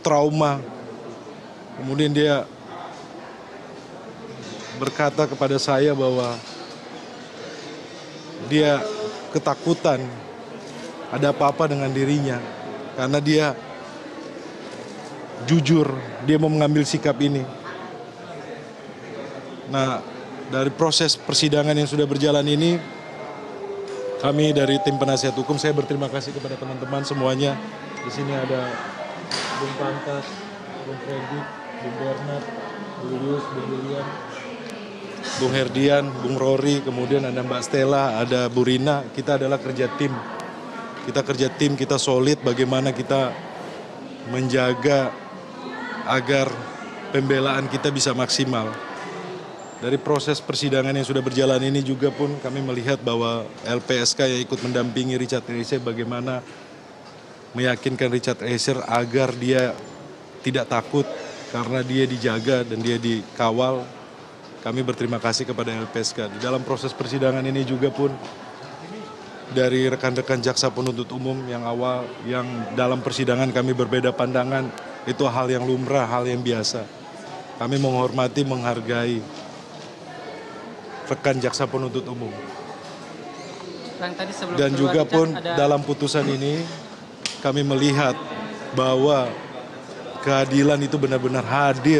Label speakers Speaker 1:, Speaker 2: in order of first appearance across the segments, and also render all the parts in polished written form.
Speaker 1: trauma. Kemudian dia berkata kepada saya bahwa dia ketakutan ada apa-apa dengan dirinya karena dia jujur, dia mau mengambil sikap ini. Nah, dari proses persidangan yang sudah berjalan ini, kami dari tim penasihat hukum, saya berterima kasih kepada teman-teman semuanya. Di sini ada Bung Pantas, Bung Freddy, Bung Bernard, Bung Yus, Bung William, Bung Herdian, Bung Rory, kemudian ada Mbak Stella, ada Bu Rina. Kita adalah kerja tim. Kita kerja tim, kita solid bagaimana kita menjaga agar pembelaan kita bisa maksimal. Dari proses persidangan yang sudah berjalan ini juga pun kami melihat bahwa LPSK yang ikut mendampingi Richard Eliezer bagaimana meyakinkan Richard Eliezer agar dia tidak takut karena dia dijaga dan dia dikawal. Kami berterima kasih kepada LPSK. Di dalam proses persidangan ini juga pun dari rekan-rekan jaksa penuntut umum yang dalam persidangan kami berbeda pandangan, itu hal yang lumrah, hal yang biasa. Kami menghormati, menghargai rekan jaksa penuntut umum. Dan juga pun dalam putusan ini kami melihat bahwa keadilan itu benar-benar hadir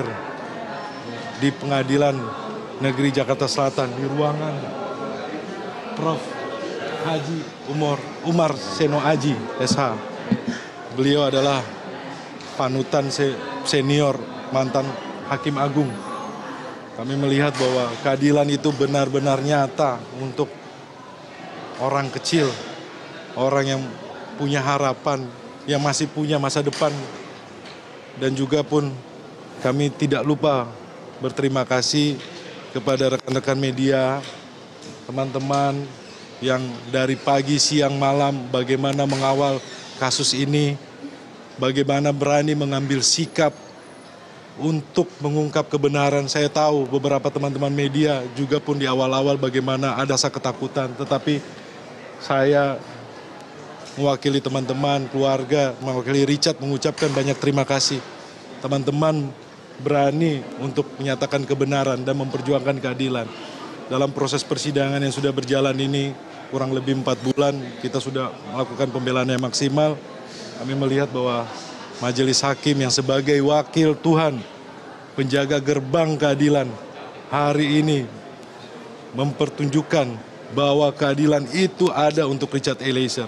Speaker 1: di Pengadilan Negeri Jakarta Selatan di ruangan Prof. Haji Umar Seno Aji, SH. Beliau adalah panutan senior mantan Hakim Agung. Kami melihat bahwa keadilan itu benar-benar nyata untuk orang kecil, orang yang punya harapan, yang masih punya masa depan. Dan juga pun kami tidak lupa berterima kasih kepada rekan-rekan media, teman-teman yang dari pagi, siang, malam bagaimana mengawal kasus ini, bagaimana berani mengambil sikap untuk mengungkap kebenaran. Saya tahu beberapa teman-teman media juga pun di awal-awal bagaimana ada rasa ketakutan, tetapi saya mewakili teman-teman, keluarga, mewakili Richard mengucapkan banyak terima kasih. Teman-teman berani untuk menyatakan kebenaran dan memperjuangkan keadilan. Dalam proses persidangan yang sudah berjalan ini kurang lebih 4 bulan, kita sudah melakukan pembelaan yang maksimal. Kami melihat bahwa Majelis Hakim yang sebagai wakil Tuhan, penjaga gerbang keadilan, hari ini mempertunjukkan bahwa keadilan itu ada untuk Richard Eliezer.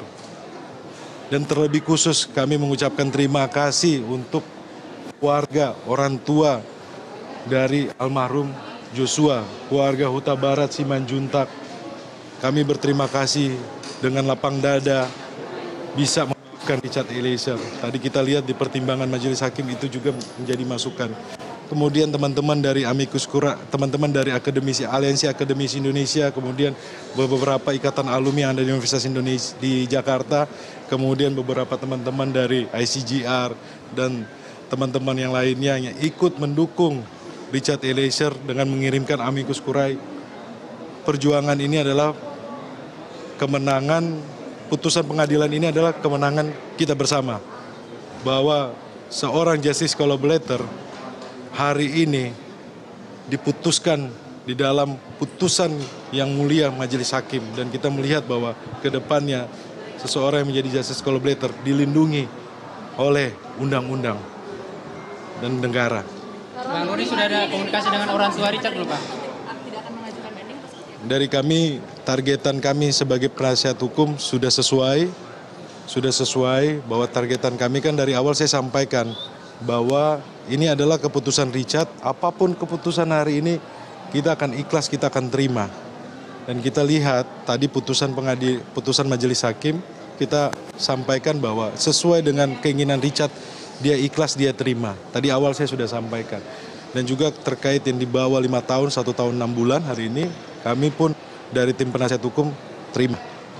Speaker 1: Dan terlebih khusus kami mengucapkan terima kasih untuk keluarga, orang tua dari almarhum Joshua, keluarga Huta Barat Simanjuntak. Kami berterima kasih dengan lapang dada bisa Richard Eliezer. Tadi kita lihat di pertimbangan Majelis Hakim itu juga menjadi masukan. Kemudian teman-teman dari Amicus Curiae, teman-teman dari Aliansi Akademisi Indonesia, kemudian beberapa ikatan alumni yang ada di Universitas Indonesia di Jakarta, kemudian beberapa teman-teman dari ICGR dan teman-teman yang lainnya yang ikut mendukung Richard Eliezer dengan mengirimkan Amicus Curiae. Perjuangan ini adalah kemenangan. Putusan pengadilan ini adalah kemenangan kita bersama. Bahwa seorang justice collaborator hari ini diputuskan di dalam putusan yang mulia Majelis Hakim. Dan kita melihat bahwa ke depannya seseorang yang menjadi justice collaborator dilindungi oleh undang-undang dan negara.
Speaker 2: Bang Rory, sudah ada komunikasi dengan orang tua Richard belum, Pak?
Speaker 1: Dari kami, targetan kami sebagai penasihat hukum sudah sesuai bahwa targetan kami kan dari awal saya sampaikan bahwa ini adalah keputusan Richard, apapun keputusan hari ini kita akan ikhlas, kita akan terima. Dan kita lihat tadi putusan Majelis Hakim, kita sampaikan bahwa sesuai dengan keinginan Richard, dia ikhlas, dia terima. Tadi awal saya sudah sampaikan. Dan juga terkait yang di bawah 5 tahun, 1 tahun 6 bulan hari ini, kami pun dari tim penasihat hukum terima.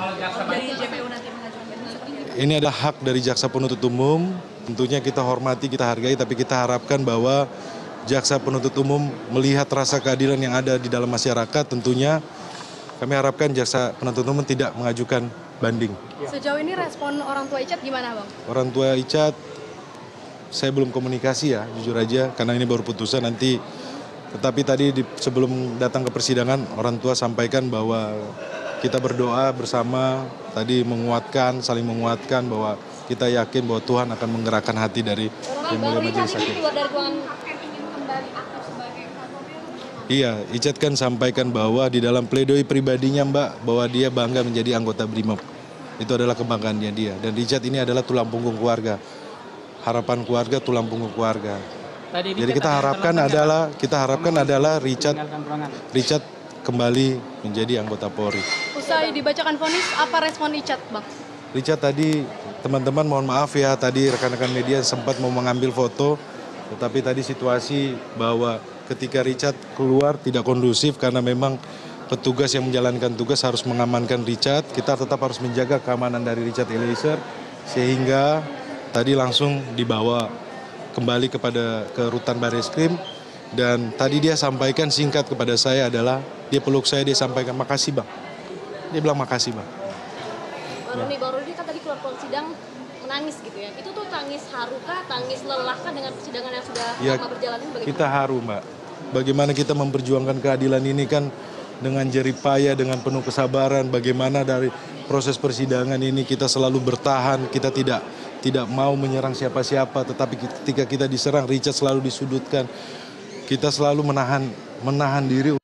Speaker 1: Ini adalah hak dari jaksa penuntut umum, tentunya kita hormati, kita hargai, tapi kita harapkan bahwa jaksa penuntut umum melihat rasa keadilan yang ada di dalam masyarakat, tentunya kami harapkan jaksa penuntut umum tidak mengajukan banding.
Speaker 3: Sejauh ini respon orang tua Richard gimana, Bang?
Speaker 1: Orang tua Richard saya belum komunikasi ya, jujur aja, karena ini baru putusan nanti. Tetapi tadi sebelum datang ke persidangan, orang tua sampaikan bahwa kita berdoa bersama, tadi saling menguatkan bahwa kita yakin bahwa Tuhan akan menggerakkan hati dari Yang Mulia Majelis Hakim. Iya, Richard kan sampaikan bahwa di dalam pledoi pribadinya Mbak, bahwa dia bangga menjadi anggota BRIMOB. Itu adalah kebanggaannya dia. Dan Richard ini adalah tulang punggung keluarga. Harapan keluarga, tulang punggung keluarga. Jadi kita harapkan adalah Richard kembali menjadi anggota Polri.
Speaker 3: Usai dibacakan vonis, apa respon Richard, Bang?
Speaker 1: Richard tadi, teman-teman mohon maaf ya, tadi rekan-rekan media sempat mau mengambil foto, tetapi tadi situasi bahwa ketika Richard keluar tidak kondusif karena memang petugas yang menjalankan tugas harus mengamankan Richard. Kita tetap harus menjaga keamanan dari Richard Eliezer, sehingga tadi langsung dibawa kembali ke rutan Barreskrim. Dan tadi dia sampaikan singkat kepada saya adalah, dia peluk saya, dia sampaikan makasih Bang. Dia bilang makasih Bang.
Speaker 3: Bang Rudi kan tadi keluar sidang menangis gitu ya. Itu tuh tangis haru kah, tangis lelah kah dengan persidangan yang sudah lama berjalan ini bagaimana?
Speaker 1: Kita haru Mbak. Bagaimana kita memperjuangkan keadilan ini kan dengan jeripaya, dengan penuh kesabaran. Bagaimana dari proses persidangan ini kita selalu bertahan, kita tidak mau menyerang siapa-siapa, tetapi ketika kita diserang, Richard selalu disudutkan. Kita selalu menahan diri